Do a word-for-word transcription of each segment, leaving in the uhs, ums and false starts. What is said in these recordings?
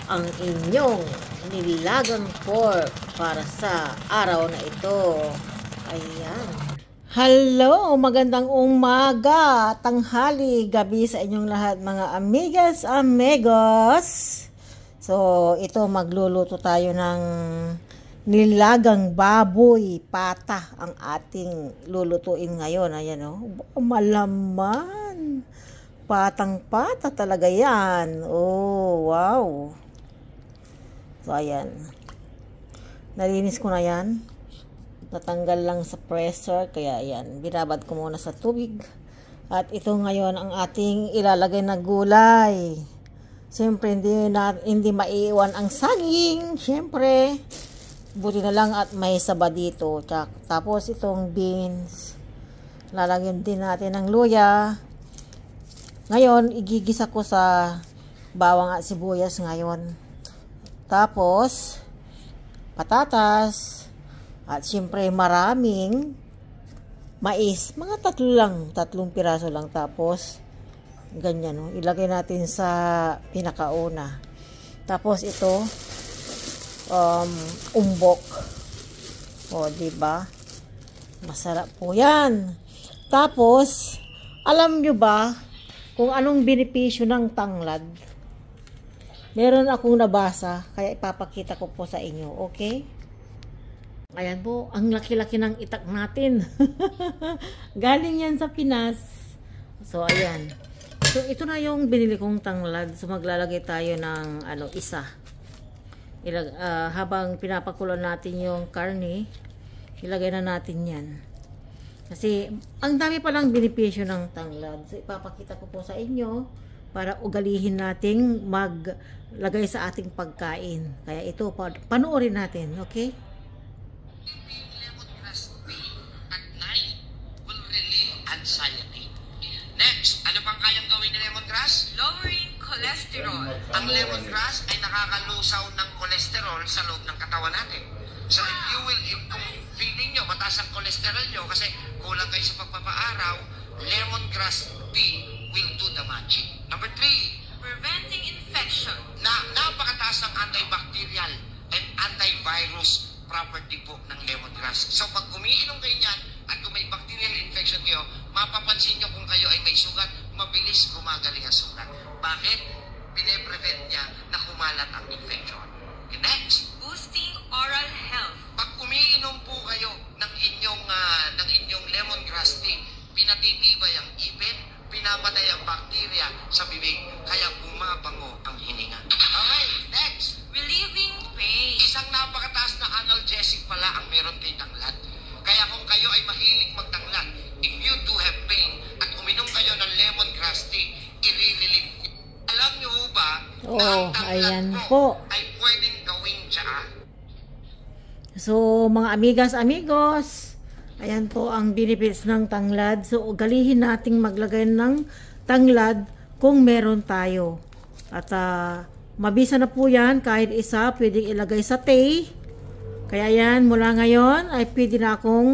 ang inyong nilagang pork para sa araw na ito. Ayan. Hello, magandang umaga, tanghali, gabi sa inyong lahat mga amigas, amigos. So, ito magluluto tayo ng nilagang baboy pata ang ating lulutuin ngayon. Ayan o, oh, malaman. Patang pata talaga yan. Oh, wow. So, ayan. Nalinis ko na yan. Natanggal lang sa pressure, kaya ayan, binabad ko muna sa tubig. At ito ngayon ang ating ilalagay na gulay. Siyempre, hindi, na, hindi maiiwan ang saging. Siyempre, buti na lang at may saba dito. Tapos itong beans. Lalagyan din natin ng luya. Ngayon, igigisa ko sa bawang at sibuyas ngayon. Tapos, patatas. At siyempre maraming mais. Mga tatlo lang. Tatlong piraso lang. Tapos ganyan. No? Ilagay natin sa pinakauna. Tapos ito um, umbok. O diba? Masarap po yan. Tapos alam nyo ba kung anong benepisyo ng tanglad? Meron akong nabasa. Kaya ipapakita ko po sa inyo. Okay? Ayan po, ang laki-laki ng itak natin. Galing yan sa Pinas. So, ayan. So, ito na yung binili kong tanglad. So, maglalagay tayo ng ano, isa. Ilag, uh, habang pinapakulo natin yung karne, ilagay na natin yan. Kasi, ang dami palang benepisyo ng tanglad. So, ipapakita ko po sa inyo para ugalihin nating maglagay sa ating pagkain. Kaya ito, panoorin natin. Okay? Next, ano pang kayang gawin ng lemongrass? Lowering cholesterol. Ang lemongrass ay nakakalusaw ng cholesterol sa loob ng katawan natin. So if you will, if kung feeling nyo, mataas ang cholesterol nyo kasi kulang kayo sa pagpapaaraw, lemongrass tea will do the magic. Number three, Preventing infection. na napakataas ng antibacterial and antivirus property po ng lemongrass. So pag umiinom kayo niyan at kung may bacterial infection kayo, mapapansin nyo kung kayo ay may sugat, mabilis gumagaling ang sugat. Bakit? Pine-prevent niya na kumalat ang infection. Okay, next, Boosting oral health. pag umiinom po kayo ng inyong uh, ng inyong lemongrass tea, pinatitibay ang ipin, pinapatay ang bakterya sa bibig, kaya bumabango ang hininga. Okay, next, Relieving pain. isang napakataas na analgesic pala ang meron kay tanglad. Kaya kung kayo ay mahilig magtanglad, if you do have pain at uminom kayo ng lemongrass tea, i-relieve. Alam niyo ba Oh, na ang tanglad ayan po, po. ay pwedeng gawing tsaa? So, mga amigas, amigos, ayan po ang benefits ng tanglad. So, ugalihin nating maglagay ng tanglad kung meron tayo. At uh, mabisa na po yan, kahit isa, pwedeng ilagay sa tea. Kaya yan, mula ngayon, ay pwede na akong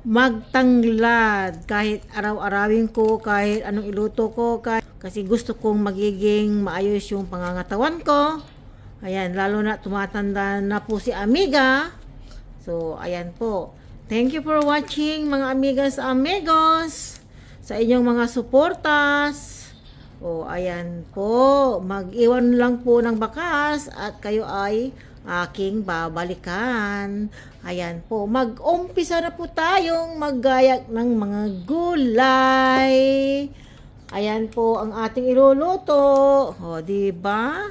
magtanglad. Kahit araw-arawin ko, kahit anong iluto ko, kahit, kasi gusto kong magiging maayos yung pangangatawan ko. Ayan, lalo na tumatanda na po si amiga. So, ayan po. Thank you for watching mga amigas, amigos. Sa inyong mga suportas. O, ayan po. Mag-iwan lang po ng bakas at kayo ay aking babalikan. Ayan po. Mag-umpisa na po tayong maggayak ng mga gulay. Ayan po ang ating iluluto. O, diba?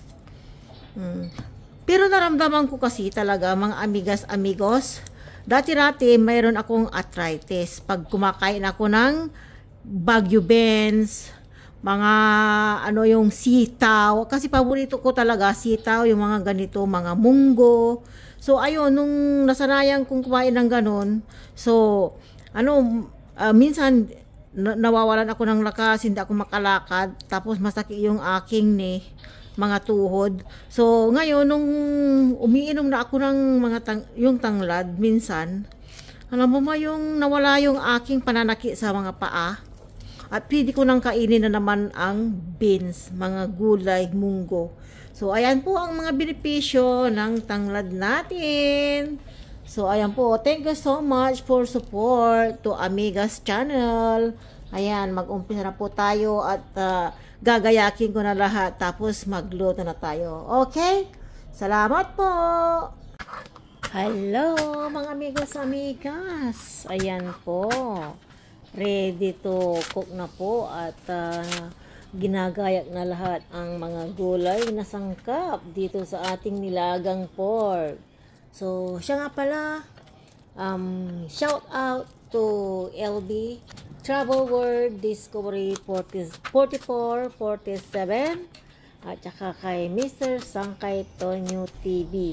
Hmm. Pero naramdaman ko kasi talaga mga amigas, amigos. Dati-dati mayroon akong arthritis. Pag kumakain ako ng Baguio beans, mga ano yung sitaw, kasi paborito ko talaga sitaw, yung mga ganito, mga munggo. So ayun, nung nasanayan kong kumain ng ganon, so ano, uh, minsan na nawawalan ako ng lakas, hindi ako makalakad, tapos masakit yung aking ni mga tuhod. So ngayon nung umiinom na ako ng mga tang yung tanglad minsan, alam mo ma yung nawala yung aking pananakit sa mga paa. At pwede ko nang kainin na naman ang beans, mga gulay, munggo. So, ayan po ang mga benepisyo ng tanglad natin. So, ayan po. Thank you so much for support to Amiga's channel. Ayan, mag-umpisa na po tayo at uh, gagayakin ko na lahat. Tapos, magluto na tayo. Okay? Salamat po! Hello, mga amigos, amigas. Ayan po. Ready to cook na po at uh, ginagayak na lahat ang mga gulay na sangkap dito sa ating nilagang pork. So, siya nga pala, um, shout out to L B Travel World Discovery forty-four forty-seven at saka kay Mister Sangkay Tonyo T V.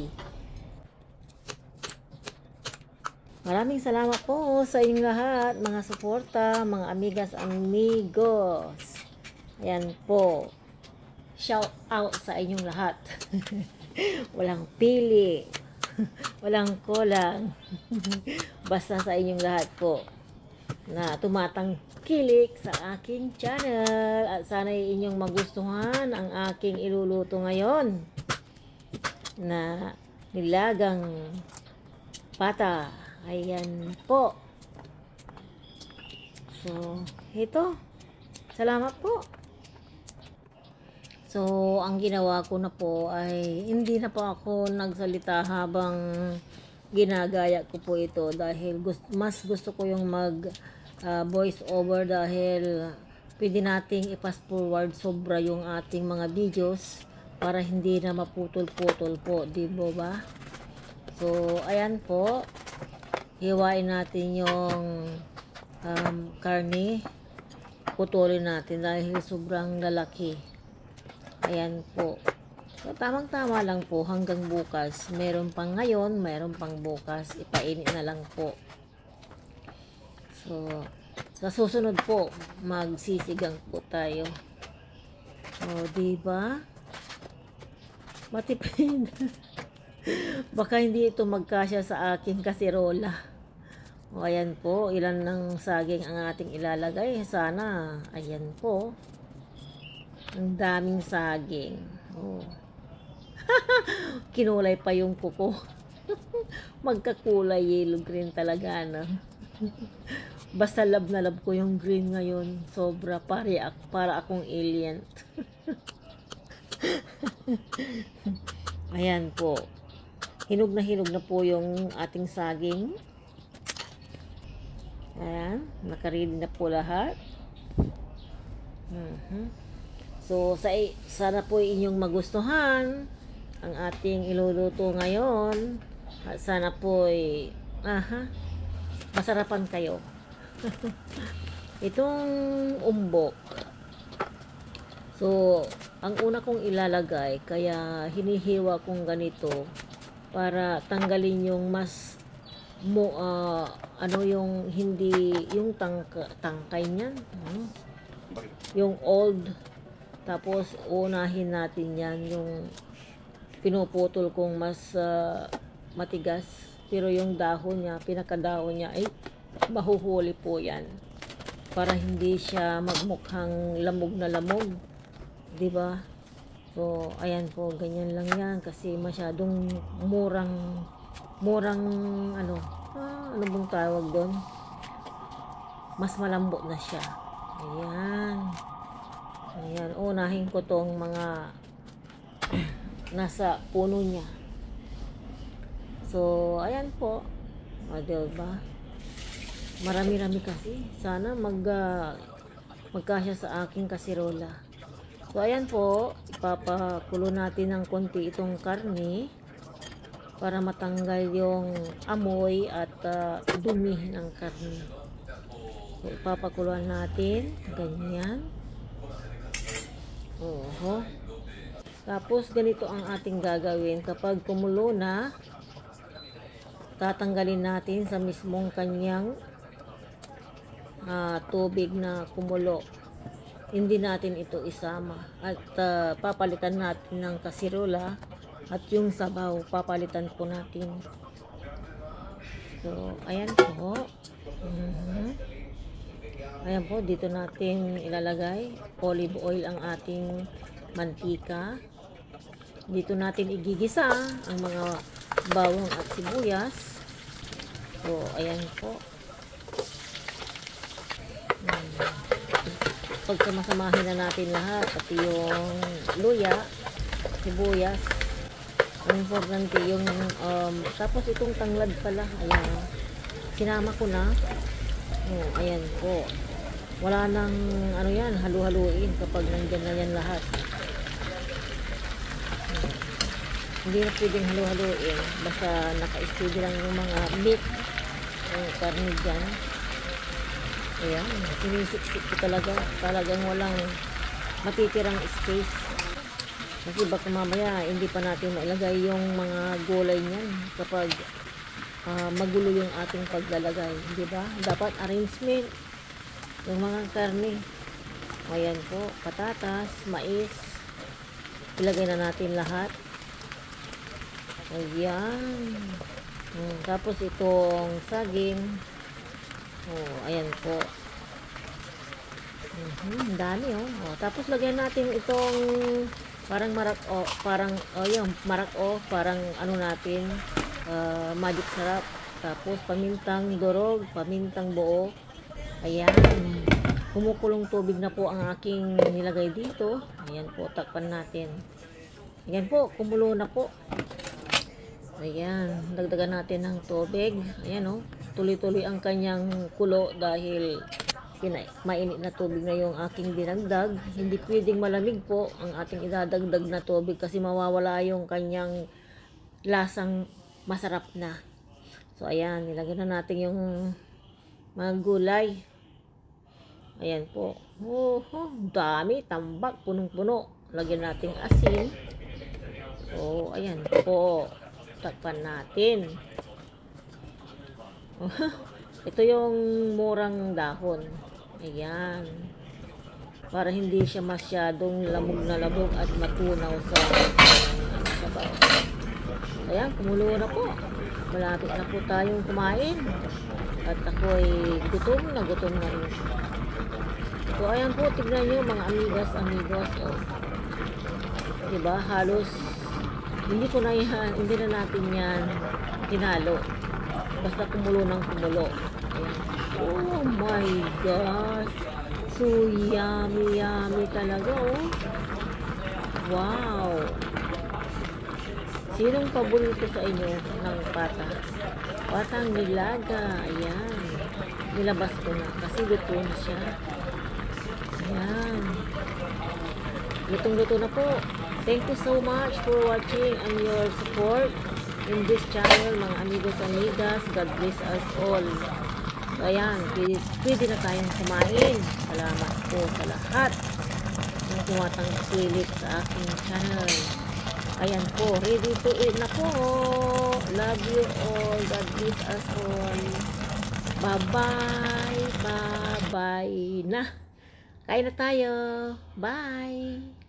Maraming salamat po sa inyong lahat, mga suporta, mga amigas, amigos. Ayan po. Shout out sa inyong lahat. Walang pili. Walang kulang. Basta sa inyong lahat po na tumatangkilik sa aking channel. At sana'y inyong magustuhan ang aking iluluto ngayon na nilagang pata. Ayan po. So, ito. Salamat po. So, ang ginawa ko na po ay hindi na po ako nagsalita habang ginagaya ko po ito dahil gusto, mas gusto ko yung mag uh, voice over dahil pwede nating i-fast forward sobra yung ating mga videos para hindi na maputol-putol po, di ba? So, ayan po. Hiwain natin yung um, karne. Putulin natin dahil sobrang lalaki. Ayan po. So, tamang-tama lang po hanggang bukas. Meron pang ngayon, meron pang bukas. Ipainit na lang po. So, sa susunod po, magsisigang po tayo. O, diba? Matipid. Baka hindi ito magkasya sa aking kasirola. O, ayan po. Ilan ng saging ang ating ilalagay. Sana, ayan po. Ang daming saging. O. Kinulay pa yung kuko. Magkakulay yellow green talaga, no? Basta love na love ko yung green ngayon. Sobra. Para, para akong alien. Ayan po. Hinog na hinog na po yung ating saging. Ayan. Nakaready na po lahat. Uh-huh. So, sa, sana po inyong magustuhan ang ating iluluto ngayon. At sana po ay, aha, masarapan kayo. Itong umbok. So, ang una kong ilalagay, kaya hinihiwa kong ganito para tanggalin yung mas mo uh, ano yung hindi yung tangka, tangkay niyan, ano? Yung old. Tapos unahin natin yan yung pinuputol kong mas uh, matigas, pero yung dahon niya, pinakadahon niya ay mahuhuli po yan para hindi siya magmukhang lamog na lamog, di ba? So, ayan po, ganyan lang yan kasi masyadong murang murang ano, ah, ano bang tawag doon? Mas malambot na siya. Ayan. Ayan, unahin ko tong mga nasa puno niya. So, ayan po. O, diba? Marami-rami kasi. Sana mag uh, magkasya sa aking kasirola. So, ayan po, ipapakulo natin ng konti itong karne para matanggal yung amoy at uh, dumi ng karne. So, ipapakuluan natin. Ganyan. Oho. Tapos, ganito ang ating gagawin. Kapag kumulo na, tatanggalin natin sa mismong kanyang uh, tubig na kumulo. Hindi natin ito isama at uh, papalitan natin ng kasirola at yung sabaw papalitan po natin. So, ayan po. Uh-huh. Ayan po, dito natin ilalagay olive oil ang ating mantika. Dito natin igigisa ang mga bawang at sibuyas. So, ayan po. Hmm. Pagsamasamahin na natin lahat, pati yung luya, sibuyas. Ang importante yung, um, tapos itong tanglad pala, ayan, sinama ko na. Oh, ayan po. Wala nang, ano yan, halu-haluin kapag nandyan na yan lahat. Hmm. Hindi na pwedeng halu-haluin, basta naka-steady lang yung mga meat, yung karne dyan. Ayan, sinisiksik ko talaga, talagang walang matitirang space. Kasi baka mamaya hindi pa natin mailagay yung mga gulay niyan kapag uh, magulo yung ating paglalagay, di ba? Dapat arrangement yung mga karne. Ayan po, patatas, mais, ilagay na natin lahat. Ayan. Hmm, tapos itong saging. Oh, ayan po. Mm-hmm, dami oh. Oh. Tapos lagyan natin itong parang marak o, parang oh, yung marak o, parang ano natin, uh, magic sarap. Tapos pamintang durog, pamintang buo. Ayan. Kumukulong tubig na po ang aking nilagay dito. Ayan po, takpan natin. Ayan po, kumulo na po. Ayan, dagdagan natin ng tubig. Ayan oh, tuloy-tuloy ang kanyang kulo dahil Pinay, mainit na tubig na yung aking dinagdag. Hindi pwedeng malamig po ang ating idadagdag na tubig kasi mawawala yung kanyang lasang masarap na. So ayan, nilagyan na natin yung mga gulay. Ayan po. Oh, oh dami, tambak, punong-puno. Lagyan natin asin. So ayan po. Takpan natin. Ito yung murang dahon. Ayan. Para hindi siya masyadong lamog na labog at matunaw sa ano, sabaw. Ayan, kumulo na po. Malapit na po tayong kumain. At ako'y gutom na gutom na rin. So, ayan po, tignan nyo mga amigas, amigos. Oh. Diba, halos hindi ko na yan, hindi na natin yan tinalo. Basta kumulo ng kumulo. Ayan. Oh my gosh. So yummy, yummy talaga, oh. Wow. Sinong paborito sa inyo ng pata? Patang nilaga. Ayan. Nilabas ko na kasi luto na siya. Ayan. Lutong-luto na po. Thank you so much for watching and your support in this channel, mga amigos, amigas. God bless us all. Ayan, pwede, pwede na tayong kumain. Salamat po sa lahat ng tumatangkilik sa aking channel. Ayan po, ready to eat na po. Love you all. God bless us all. Bye-bye. Bye-bye na. Kain na tayo. Bye.